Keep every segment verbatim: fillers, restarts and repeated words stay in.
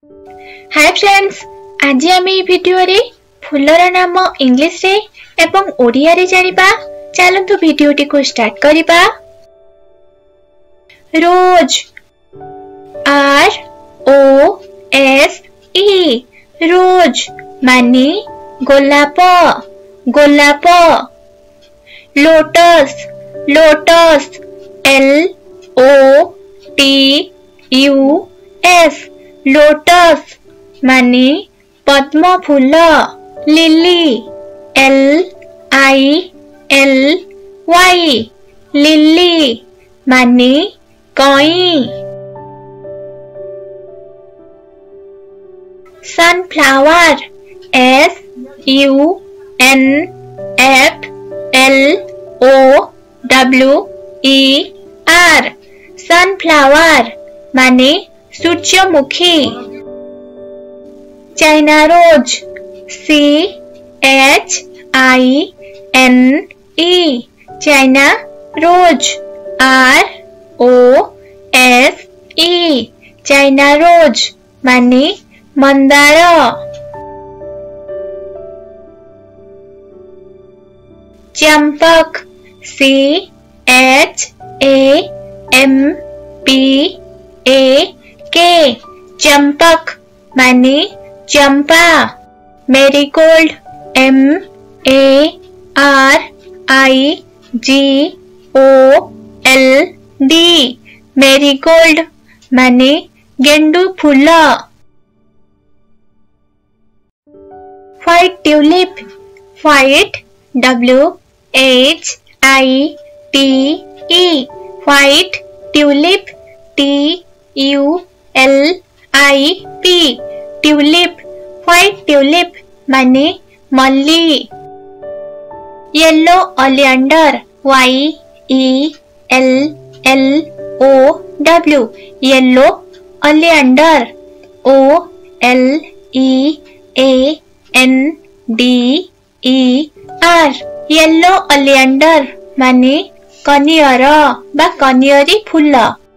Hi friends, आज आम ये वीडियो रे फूलर नाम इंग्लिश रे एवं ओडिया रे जानिबा। चलंतु वीडियोटी को स्टार्ट करिबा। रोज, R O S E, rose माने गोलाप गोलाप। Lotus, lotus L O T U S, lotus माने पद्म फूल। Lily L I L Y, lily माने कई। Sunflower S U N F L O W E R, sunflower माने सूर्यमुखी। China rose C H I N E, China rose R O S E, China rose माने मंदार। Champak C H A M P A K, champak माने चंपा। Marigold M A are I G O L D, marigold माने गेंडू फूल। White tulip, white W H I T E, white tulip T U L I P, tulip, white tulip माने मल्ली। Yellow oleander Y E L L O W, yellow oleander O L E A N D E R, yellow oleander माने कनियर बा कनियरी फूल।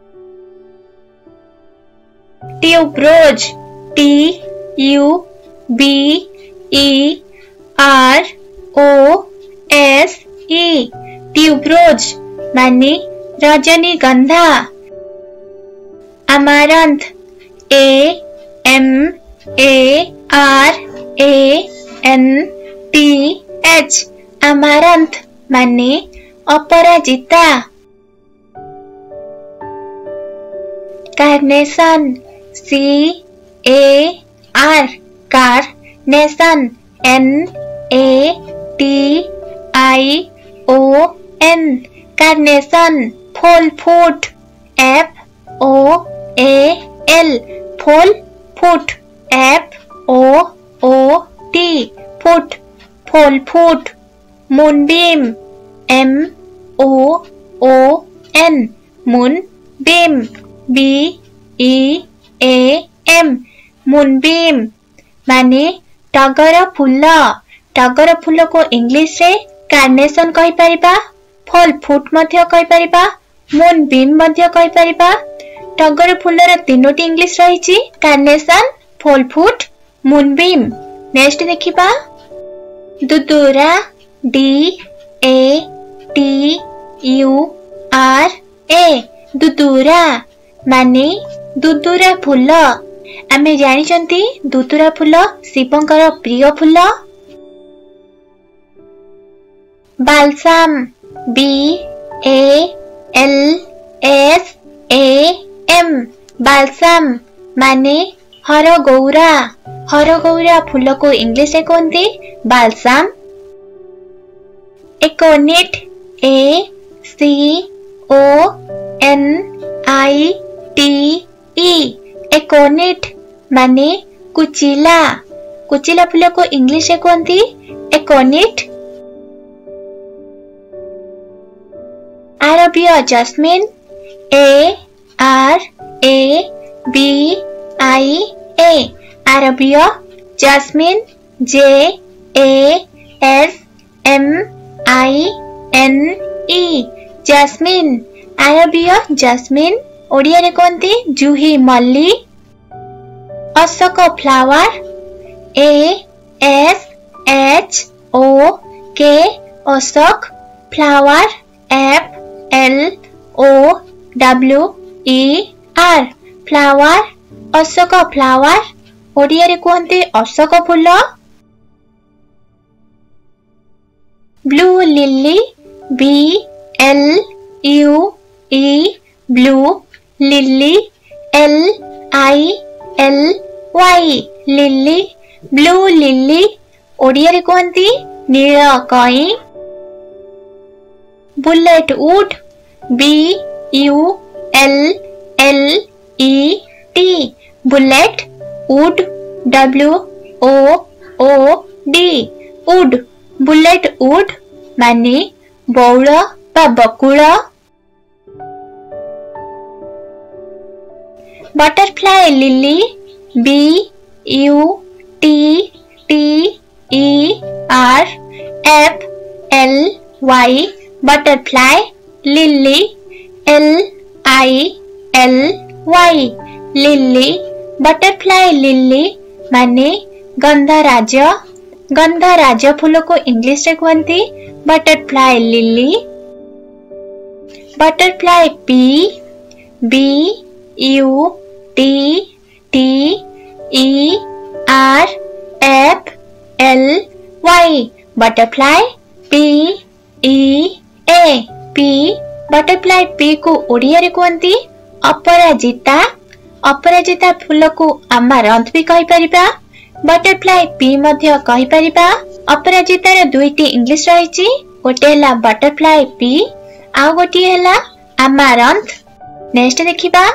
Tuberose T U B E R O S E, tuberose माने रजनीगंधा। Amaranth A M A R A N T H, amaranth माने अपराजिता। Carnation C A R, carnation N A T I O N, carnation. Foal foot F O A L, foal foot F O O T, foot, foal foot. Moonbeam M O O N, moonbeam B E A M, moonbeam माने टगर फूल। Turgor फूल को English रे carnation कहि परिबा, फूल फूट मध्य कहि परिबा, moonbeam मध्य कहि परिबा। टगर फूलर तीनोटी इंग्लिश रहिछि, carnation, foal foot, moonbeam. Next देखिबा। दुदुरा D A T U R A, दुदुरा माने दुदुरा फूल। आमे जानिचंती दुदुरा फूल शिवंकर प्रिय फूल। Balsam B A L S A M, balsam माने हरगौरा। हरगौरा फूल को इंग्लिश रे कहते बालसाम। एकोनिट ए सी ओ एन आई टी ई, एकोनिट माने कुचिला। कुचिला फूल को इंग्लिश रे कहते aconite. Arabia jasmine A R A B I A, Arabia jasmine J A S M I N E, jasmine. Arabia jasmine Odia रे कहते जूही मल्ली। Ashok flower A S H O K Ashok flower F L O W E R flower Ashok flower Odia रे कहते अशोक फूल। Blue lily B L U E blue lily L I L Y lily blue lily Odia रे कहती नील कई। Bullet wood B U L L E T bullet wood W O O D wood bullet wood माने बौल बा बकुल। Butterfly lily B U T T E R F L Y butterfly lily L I L Y lily butterfly lily माने गंधराज गंधराज फूल को English रे कहती butterfly lily. Butterfly pea B U T T E R F L Y butterfly P E A P butterfly pea को ओडिया रे कहती अपराजिता अपराजिता फूल को अमारंथ भी कहि परिबा बटरफ्लाई पी मध्य कहि परिबा। अपराजिता रे दुईटी इंग्लिश रहिछि गोटे हला बटरफ्लाई पी आ गोटे हला अमारंथ। नेक्स्ट देखिबा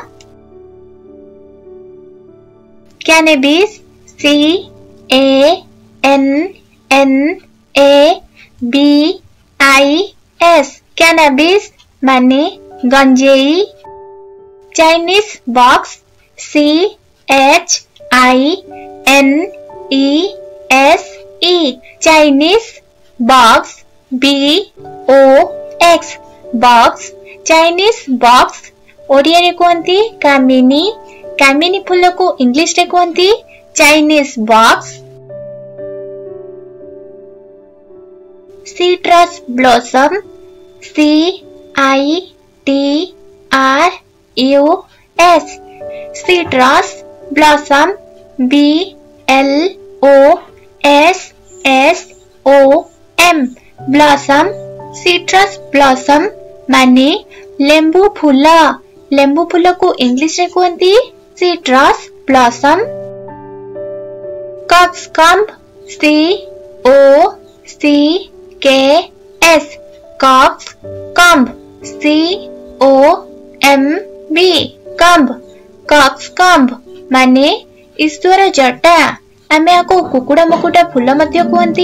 cannabis C A N N A B I S cannabis माने गंजेई। Chinese box C H I N E S E Chinese box B O X box Chinese box Odia रे कहती कामिनी कामिनी फूल को इंग्लिश रे कहती Chinese box. Citrus blossom C I T R U S citrus blossom B L O S S O M blossom citrus blossom माने लेंबू फूल लेंबू फूल को इंग्लिश रे कहती citrus blossom. Coxcomb C O C K S coxcomb C O M B comb coxcomb माने ईश्वर जटा आमे आको कुकुड़ा मुकुटा फूल मध्य कहती।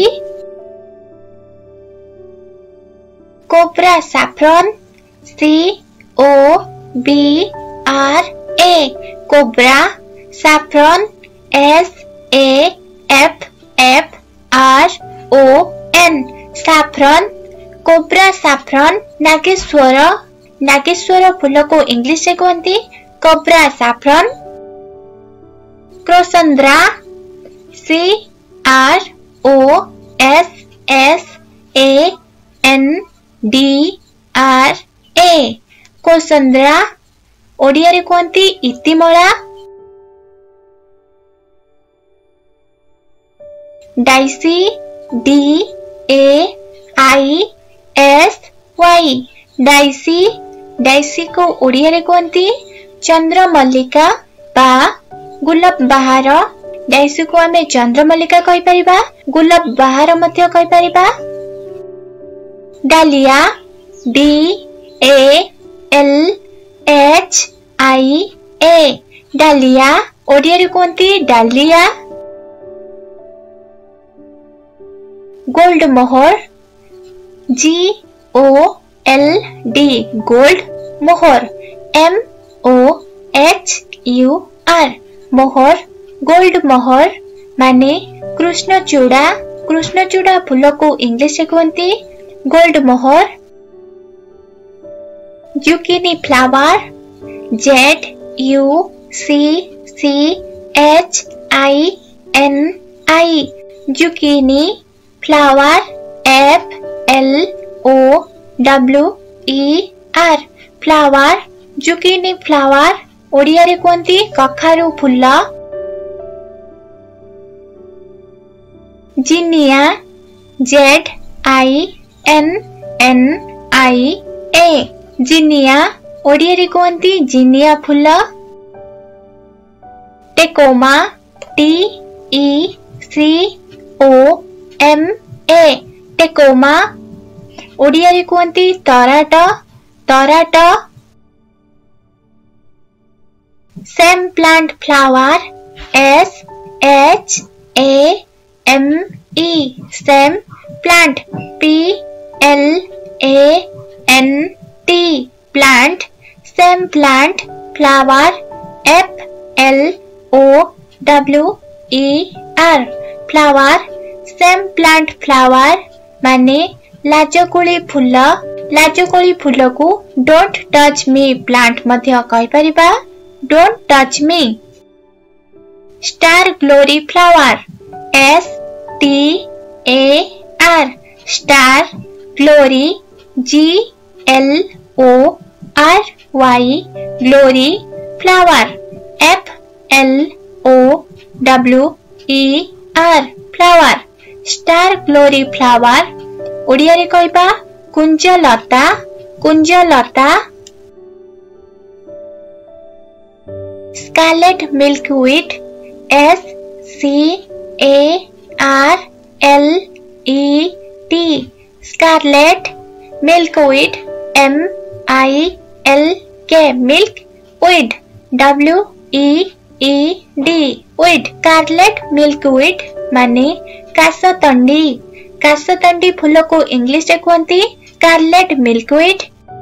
Cobra saffron C O B R A cobra saffron S A F F R O N saffron cobra saffron. नागेश्वर नागेश्वर फूल को इंग्लिश रे कहती cobra saffron. Crossandra C R O S S A N D R A crossandra Odia रे कहती इतिमला। Daisy D A I S Y daisy daisy को ओडिया रे कहती चंद्रमल्लिका बा गुलाब बाहार डाइसी को आमे चंद्रमल्लिका कहि परिबा गुलाब बाहार मध्य कहि परिबा। Dahlia D A H L I A dahlia Odia रे कहती dahlia. Gold mohur G O L D gold mohur M O H U R mohur gold mohur माने कृष्णचूड़ा कृष्णचूड़ा फूल को इंग्लिश कहती gold mohur. Zucchini flower Z U C C H I N I zucchini flower F L O W E R flower zucchini flower Odia रे कोंती कखारू फुल्ल zinnia Z I N N I A zinnia Odia रे कोंती zinnia फुल्ल tecoma T E C O M A tecoma Odia रे कोंती तराट तराट shame plant flower S H A M E shame plant P L A N T plant shame plant flower F L O W E R flower shame plant flower माने लाजकोली फुल लाजकोली फुल को डोंट टच मी प्लांट मध्य कहि परिबा don't touch me star glory flower S T A R star glory G L O R Y glory flower F L O W E R flower star glory flower Odia रे कहबा कुंजलता कुंजलता scarlet milkweed S C A R L E T scarlet milkweed M I L K milkweed W E E D weed scarlet milkweed माने कासतंडी कासतंडी फूल को English रे कहती scarlet milkweed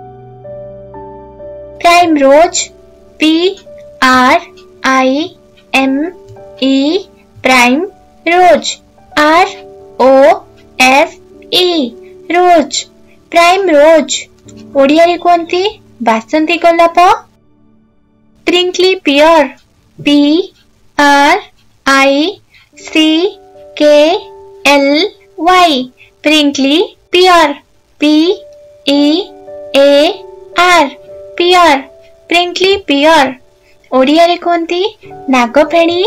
prime rose P R I M E prime rose R O S E rose prime rose Odia रे कहती बासंती गोलाप प्रिंकली पियर P R I C K L Y प्रिंकली peer P E A R पियर प्रिंकली पियर ओडिया रे कहती नागफेणी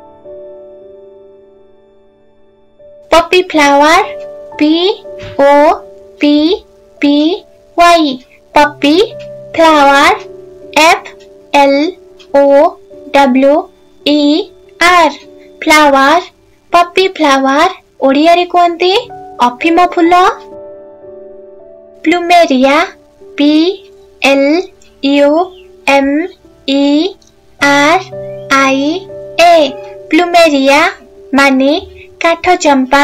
poppy flower P O P P Y poppy flower F L O W E R flower poppy flower Odia रे कहती अफिम फूल plumeria P L U M E R I A plumeria माने काठ चंपा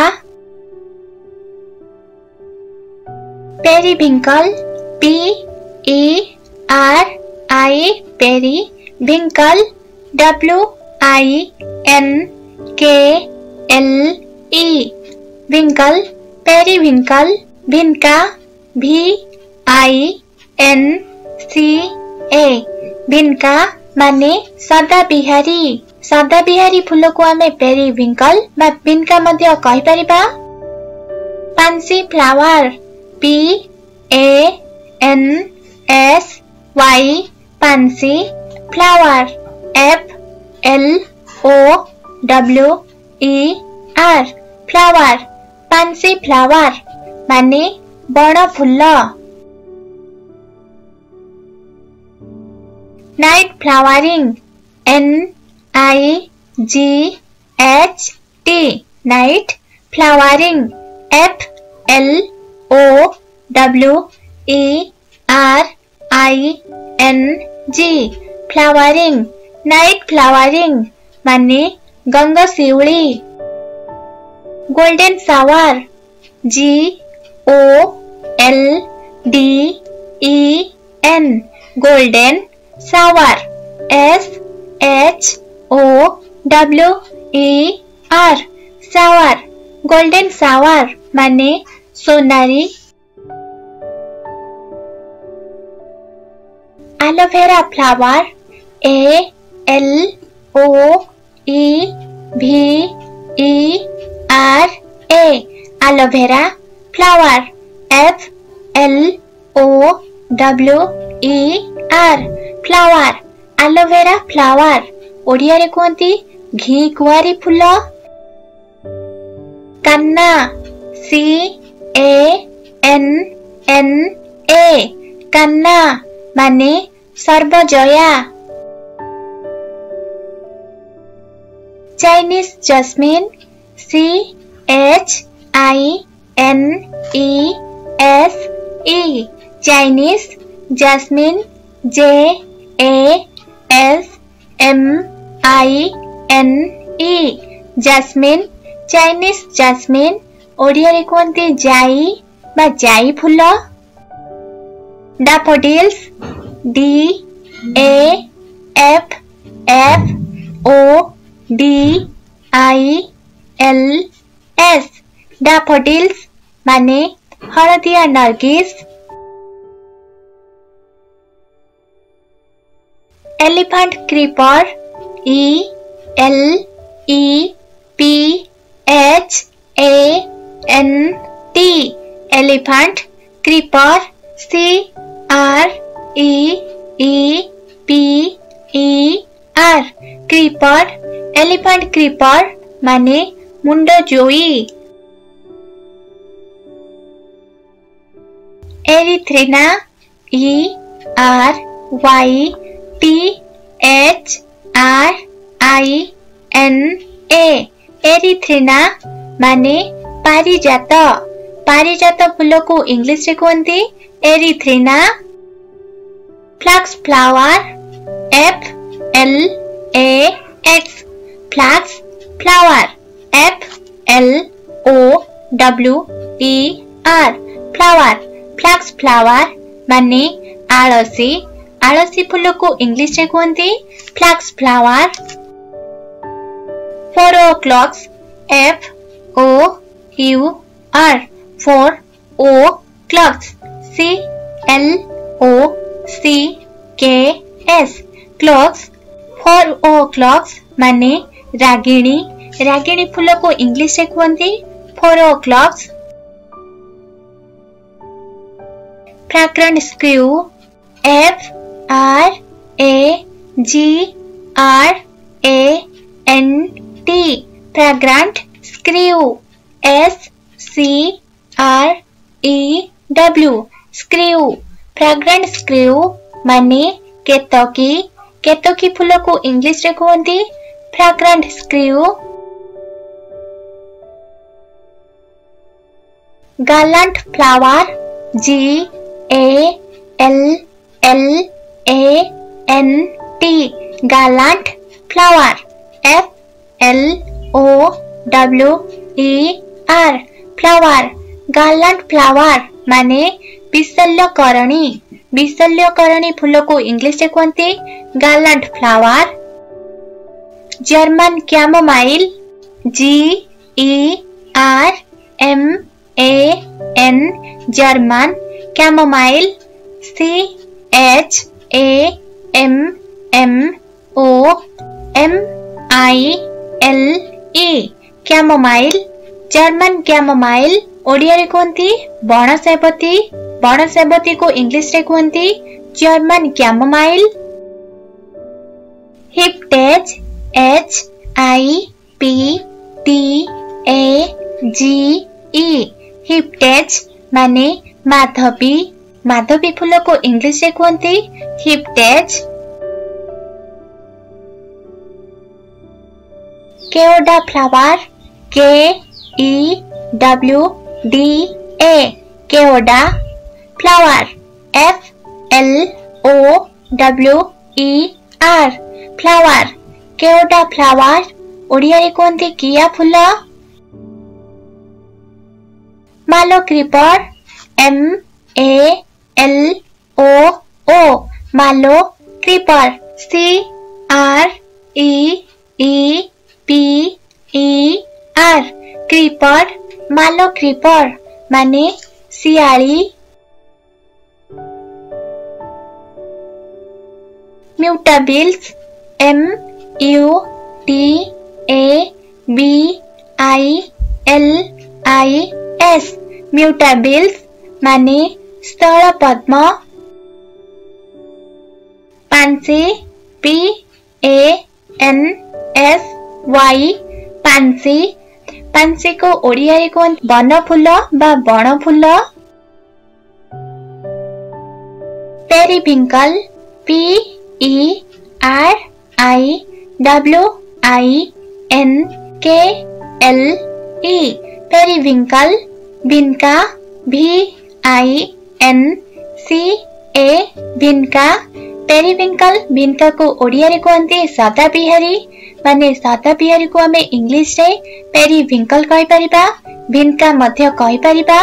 periwinkle P E R I periwinkle W I N K L E winkle periwinkle vinca V I N C A vinca माने सदा बिहारी सदा बिहारी फूल को आमे periwinkle बा vinca मध्य कहि परिबा pansy flower P A N S Y pansy flower F L O W E R flower pansy flower माने बड़ फूल night flowering N I G H T night flowering F L O W E R I N G flowering night flowering माने गंगशिउली golden shower G O L D E N golden shower S H O W E R shower golden shower माने Sonari aloe vera flower A L O E V E R A aloe vera flower F L O W E R flower aloe vera flower Odia रे कहती घी कुआरी फूल कन्ना C A N N A कन्ना माने सर्वजया Chinese jasmine C H I N E S E Chinese jasmine J A S M I N E jasmine Chinese jasmine Odia रे कहते जाई बा जाई फूल daffodils D A F F O D I L S daffodils माने हळदिया नरगिस elephant creeper E L E P H A N T elephant creeper C R E E P E R creeper elephant creeper माने मुंड जोई एरिथ्रिना E R Y T H R I N A एरिथ्रिना माने पारिजात पारिजात फूल को English रे कहते erythrina flax flower F L A X flax flower F L O W E R flower flax flower माने आलसी आलसी फूल को इंग्लिश रे कहते flax flower four o'clocks F O U R four O clocks C L O C K S clocks four O clocks माने रागिणी रागिणी फूल को इंग्लिश रे कहते four O clocks fragrant screw F R A G R A N T fragrant screw S C R E W screw fragrant screw माने केतकी केतकी फूल को इंग्लिश रे कहते fragrant screw garland flower G A L L A N T garland flower F L O W E R flower garland flower माने विशल्यकरणी विशल्यकरणी फूल को इंग्लिश रे कहते garland flower German chamomile G E R M A N German chamomile C H A M M O M I L E chamomile German chamomile Odia रे कहती बण सेबती बण सेबती को इंग्लिश रे कहती German chamomile hiptage H I P T A G E hiptage माने माधवी माधवी फूल को इंग्लिश रे कहते hiptage kewda flower K E W D A kewda flower F L O W E R flower kewda flower Odia रे कहते किया फूल mallow creeper M A L O O mallow creeper C R E E P E R creeper mallow creeper माने सियाली म्यूटाबिल्स M U T A B I L I S म्यूटाबिल्स माने स्थल पद्म। Pansi P A N S Y Pansi Pansi को ओडिया रे कोन बन फूल बा बण फूल। Periwinkle P E R I W I N K L E periwinkle. Vinca V I N C A vinca. Periwinkle vinca को ओडिया रे कहते सादा बिहारी माने सादा बिहारी को हमें इंग्लिश रे पेरिविंकल कहि परिबा, विनका मध्य कहि परिबा।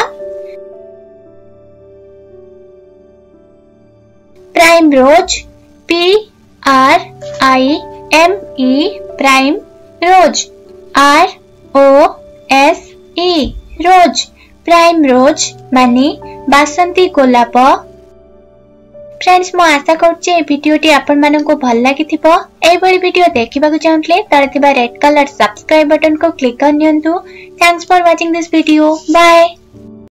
Prime rose P R I M E prime rose R O S E rose prime rose माने बासंती गोलाप। फ्रेंड्स मो आशा करछि वीडियो टी आपन मानन को भल लागि थिबो। ए बडी वीडियो देखिबा को चाहतले तळे थिबा रेड कलर सब्सक्राइब बटन को क्लिक कर नियंतु। Thanks for watching this video. Bye.